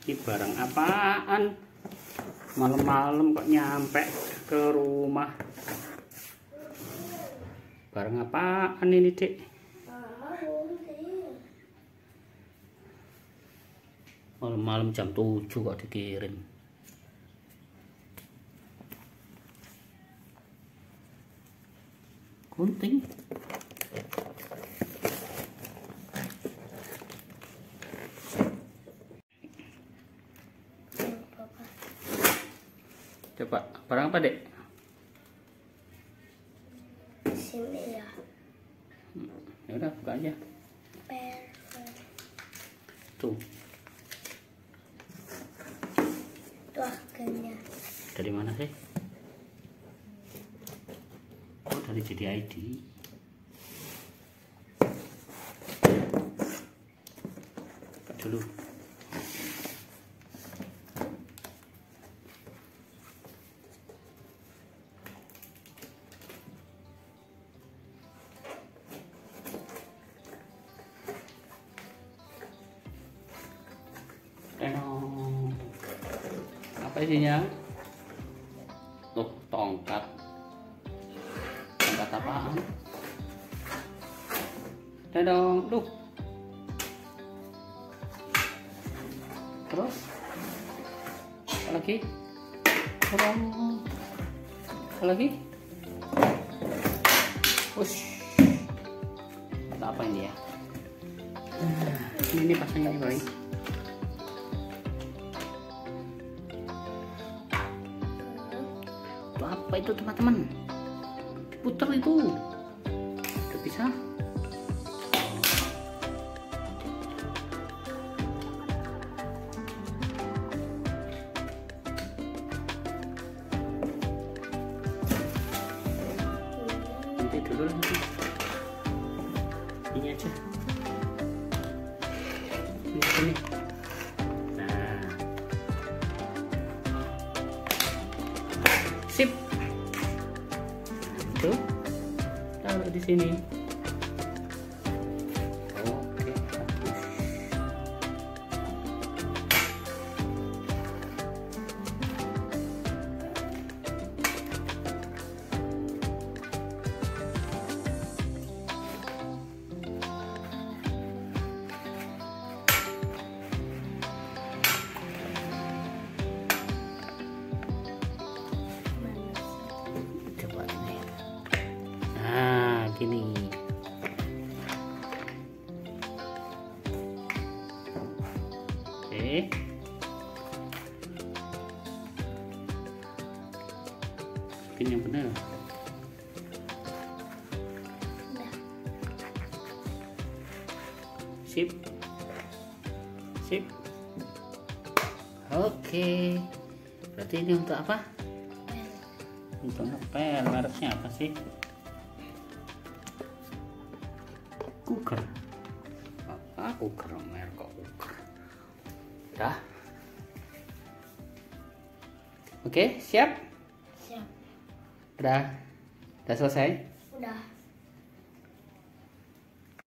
Ini barang apaan? Malam-malam kok nyampe ke rumah? Barang apaan ini, Dik? Malam-malam jam 7 kok dikirim. Gunting. Coba, barang apa, Dek? Sini ya. Ya udah, buka aja. Tuh. Itu agennya. Dari mana sih? Oh, dari JDID. Buka dulu. Apa isinya? Tuh, tongkat. Tongkat apaan? Dong, duh. Terus? Apa lagi? Tolong. Apa lagi? Wush. Apa ini ya? Ini pasangnya nih, Boy. Itu apa itu, teman-teman? Putar itu. Udah bisa? Nanti dulu nanti. Ini aja. Ini. Nah. Sip. Itu taruh di sini. Oke, bagus. Coba ini. Nah, gini. Oke. Bikin yang benar. Udah. Sip. Sip. Oke. Berarti ini untuk apa? Untuk ngepel. Mereknya apa sih? Cooker. Apa cooker? Merek kok cooker. Udah. Oke, siap? Siap. Udah. Udah selesai? Udah.